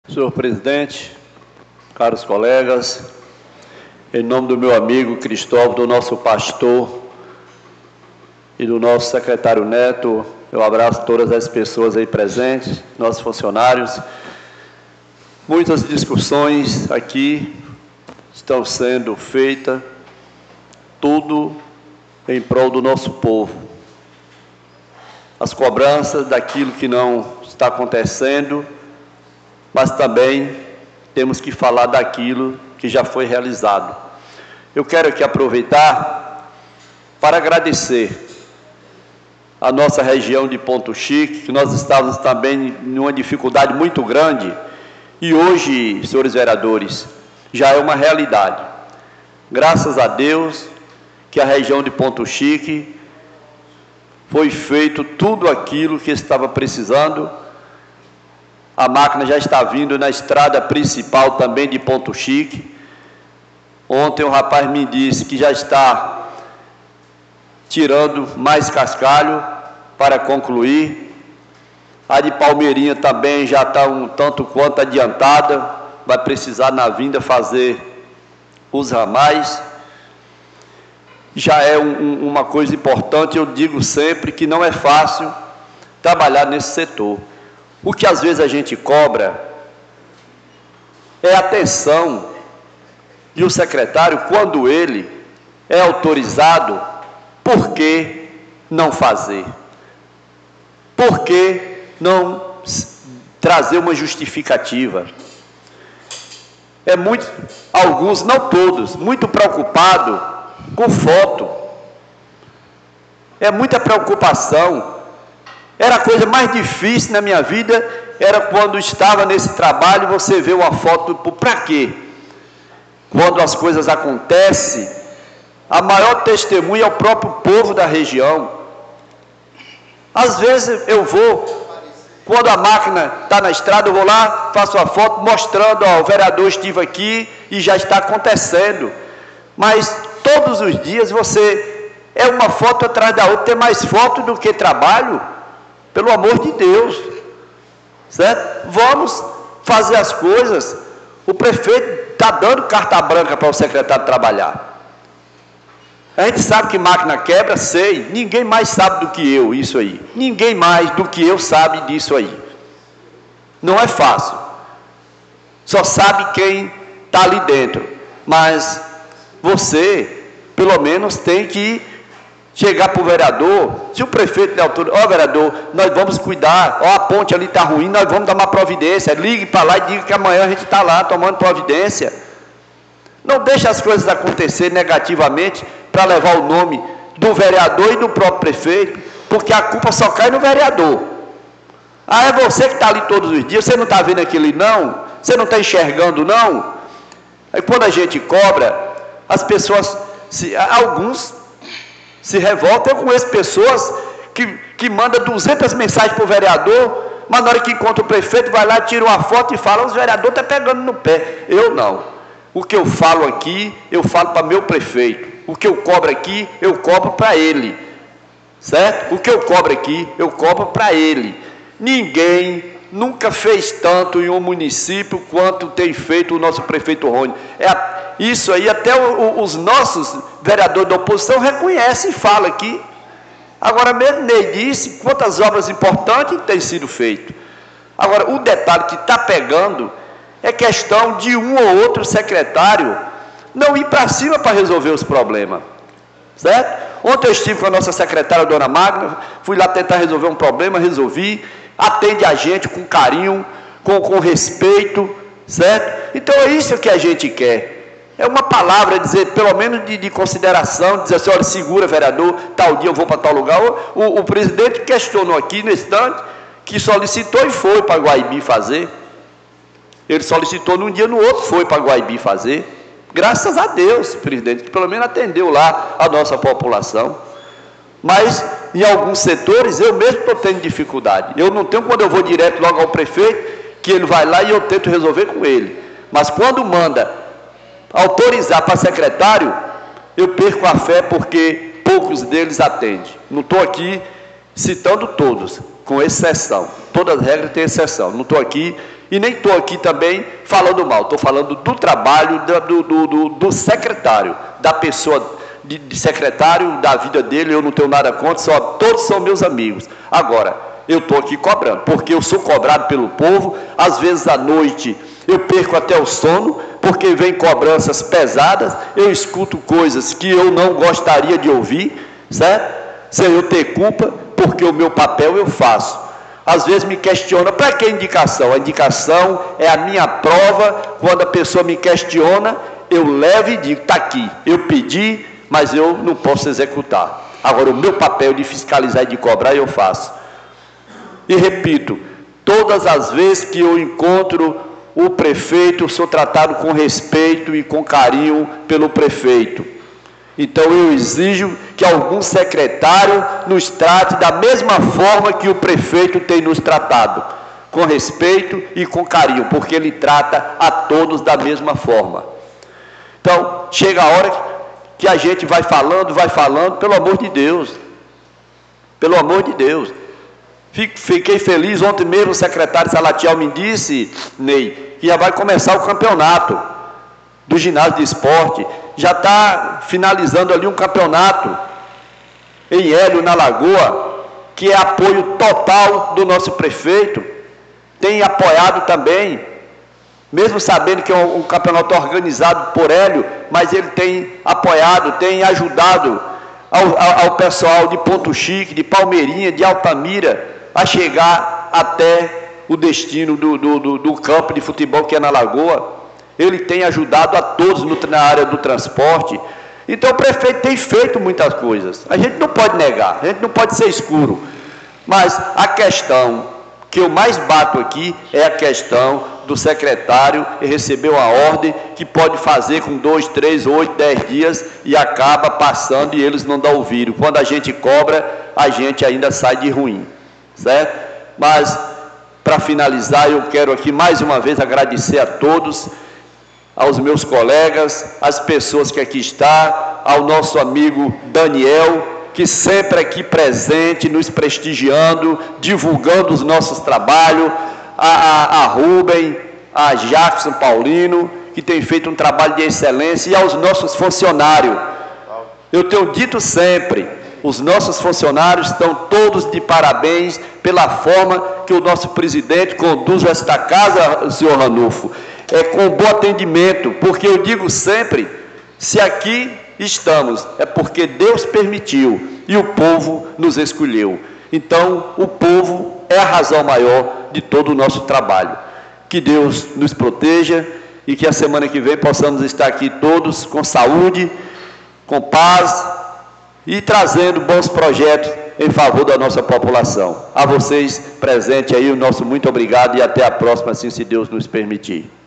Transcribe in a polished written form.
Senhor presidente, caros colegas, em nome do meu amigo Cristóvão, do nosso pastor e do nosso secretário Neto, eu abraço todas as pessoas aí presentes, nossos funcionários. Muitas discussões aqui estão sendo feitas, tudo em prol do nosso povo. As cobranças daquilo que não está acontecendo, mas também temos que falar daquilo que já foi realizado. Eu quero aqui aproveitar para agradecer a nossa região de Ponto Chique, que nós estávamos também em uma dificuldade muito grande, e hoje, senhores vereadores, já é uma realidade. Graças a Deus que a região de Ponto Chique foi feito tudo aquilo que estava precisando. A máquina já está vindo na estrada principal também de Ponto Chique. Ontem o rapaz me disse que já está tirando mais cascalho para concluir. A de Palmeirinha também já está um tanto quanto adiantada, vai precisar na vinda fazer os ramais. Já é uma coisa importante, eu digo sempre que não é fácil trabalhar nesse setor. O que às vezes a gente cobra é a atenção de um secretário quando ele é autorizado, por que não fazer? Por que não trazer uma justificativa? Alguns, não todos, muito preocupado com foto. É muita preocupação. Era a coisa mais difícil na minha vida, era quando estava nesse trabalho, você vê uma foto, para quê? Quando as coisas acontecem, a maior testemunha é o próprio povo da região. Às vezes eu vou, quando a máquina está na estrada, eu vou lá, faço a foto mostrando, ó, o vereador estive aqui e já está acontecendo. Mas todos os dias você, é uma foto atrás da outra, tem mais foto do que trabalho. Pelo amor de Deus, certo? Vamos fazer as coisas. O prefeito está dando carta branca para o secretário trabalhar. A gente sabe que máquina quebra, sei. Ninguém mais sabe do que eu isso aí. Ninguém mais do que eu sabe disso aí. Não é fácil. Só sabe quem está ali dentro. Mas você, pelo menos, tem que chegar para o vereador, se o prefeito der altura, ó vereador, nós vamos cuidar, ó a ponte ali está ruim, nós vamos dar uma providência, ligue para lá e diga que amanhã a gente está lá tomando providência. Não deixe as coisas acontecer negativamente para levar o nome do vereador e do próprio prefeito, porque a culpa só cai no vereador. Ah, é você que está ali todos os dias, você não está vendo aquilo não? Você não está enxergando não? Aí quando a gente cobra, as pessoas, alguns se revolta. Eu conheço pessoas que mandam 200 mensagens para o vereador, mas na hora que encontra o prefeito, vai lá, tira uma foto e fala, os vereadores estão pegando no pé. Eu não. O que eu falo aqui, eu falo para meu prefeito. O que eu cobro aqui, eu cobro para ele. Certo? O que eu cobro aqui, eu cobro para ele. Ninguém nunca fez tanto em um município quanto tem feito o nosso prefeito Rony. Isso aí até os nossos vereadores da oposição reconhecem e falam aqui. Agora mesmo Ney disse quantas obras importantes têm sido feitas. Agora, o detalhe que está pegando é questão de um ou outro secretário não ir para cima para resolver os problemas. Certo? Ontem eu estive com a nossa secretária, a dona Magna, fui lá tentar resolver um problema, resolvi, atende a gente com carinho, com respeito, certo? Então é isso que a gente quer. É uma palavra, dizer, pelo menos de consideração, dizer assim, olha, segura, vereador, tal dia eu vou para tal lugar. O presidente questionou aqui no instante, que solicitou e foi para Guaibi fazer. Ele solicitou num dia, no outro foi para Guaibi fazer. Graças a Deus, presidente, que pelo menos atendeu lá a nossa população. Mas, em alguns setores, eu mesmo estou tendo dificuldade. Eu não tenho, quando eu vou direto logo ao prefeito, que ele vai lá e eu tento resolver com ele. Mas quando manda autorizar para secretário, eu perco a fé porque poucos deles atendem. Não estou aqui citando todos, com exceção. Todas as regras têm exceção. Não estou aqui E nem estou aqui também falando mal, estou falando do trabalho do secretário, da pessoa de secretário, da vida dele. Eu não tenho nada contra, todos são meus amigos. Agora, eu estou aqui cobrando, porque eu sou cobrado pelo povo. Às vezes à noite eu perco até o sono, porque vem cobranças pesadas, eu escuto coisas que eu não gostaria de ouvir, certo? Sem eu ter culpa, porque o meu papel eu faço. Às vezes me questiona, para que indicação? A indicação é a minha prova. Quando a pessoa me questiona, eu levo e digo, está aqui, eu pedi, mas eu não posso executar. Agora, o meu papel de fiscalizar e de cobrar, eu faço. E repito, todas as vezes que eu encontro o prefeito, eu sou tratado com respeito e com carinho pelo prefeito. Então eu exijo que algum secretário nos trate da mesma forma que o prefeito tem nos tratado, com respeito e com carinho, porque ele trata a todos da mesma forma. Então, chega a hora que a gente vai falando, pelo amor de Deus. Pelo amor de Deus. Fiquei feliz, ontem mesmo o secretário Salatiel me disse, Ney, que já vai começar o campeonato do ginásio de esporte. Já está finalizando ali um campeonato em Hélio, na Lagoa, que é apoio total do nosso prefeito. Tem apoiado também, mesmo sabendo que é um campeonato organizado por Hélio, mas ele tem apoiado, tem ajudado ao pessoal de Ponto Chique, de Palmeirinha, de Altamira, a chegar até o destino do campo de futebol que é na Lagoa. Ele tem ajudado a todos na área do transporte. Então o prefeito tem feito muitas coisas, a gente não pode negar, a gente não pode ser escuro, mas a questão que eu mais bato aqui é a questão do secretário e receber uma ordem que pode fazer com 2, 3, 8, 10 dias e acaba passando e eles não dão ouvido. Quando a gente cobra, a gente ainda sai de ruim, certo? Mas, para finalizar, eu quero aqui mais uma vez agradecer a todos, aos meus colegas, às pessoas que aqui estão, ao nosso amigo Daniel, que sempre aqui presente, nos prestigiando, divulgando os nossos trabalhos, a Rubem, a Jackson Paulino, que tem feito um trabalho de excelência, e aos nossos funcionários. Eu tenho dito sempre, os nossos funcionários estão todos de parabéns pela forma que o nosso presidente conduz esta casa, senhor Ranulfo, com bom atendimento, porque eu digo sempre, se aqui estamos, é porque Deus permitiu e o povo nos escolheu. Então, o povo é a razão maior de todo o nosso trabalho. Que Deus nos proteja e que a semana que vem possamos estar aqui todos com saúde, com paz e trazendo bons projetos em favor da nossa população. A vocês presentes aí, o nosso muito obrigado e até a próxima, assim se Deus nos permitir.